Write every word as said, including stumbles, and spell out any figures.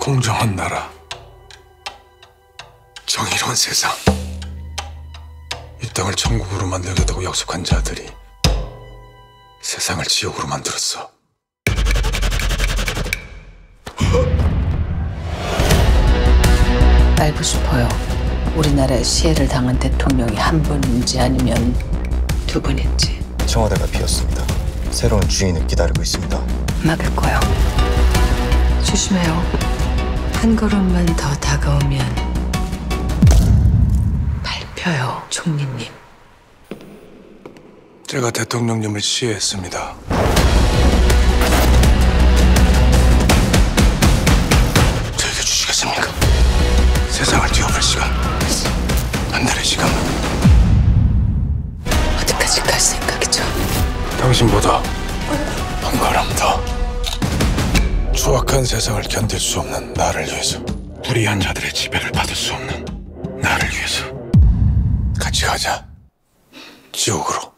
공정한 나라, 정의로운 세상, 이 땅을 천국으로 만들겠다고 약속한 자들이 세상을 지옥으로 만들었어. 알고 싶어요. 우리나라에 시해를 당한 대통령이 한 분인지 아니면 두 분인지. 청와대가 비었습니다. 새로운 주인을 기다리고 있습니다. 막을 거요. 조심해요. 한 걸음만 더 다가오면 밟혀요, 총리님. 제가 대통령님을 시해했습니다. 저에게 주시겠습니까? 세상을 뒤엎을 시간, 한 달의 시간. 어디까지 갈 생각이죠? 당신보다 한 걸음 더. 추악한 세상을 견딜 수 없는 나를 위해서, 불의한 자들의 지배를 받을 수 없는 나를 위해서 같이 가자, 지옥으로.